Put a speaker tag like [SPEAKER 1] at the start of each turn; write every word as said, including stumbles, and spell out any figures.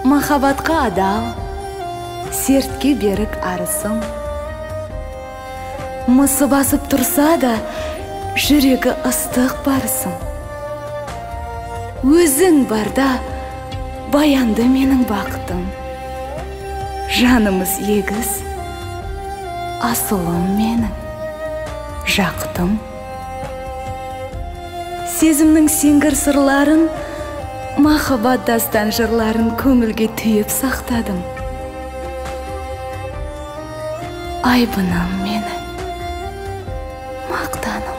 [SPEAKER 1] махаббатқа адал, сертке берік арысым. Мысы басып тұрса да, жүрегі ыстық барысым. Өзің барда, баянды менің бақытым. Жанымыз егіз, асылым менің, жақытым. Сезімнің сеңгір сырларын, махаббат дастан жырларын көңілге түйіп сақтадым. Айбыным менің, мақтаным.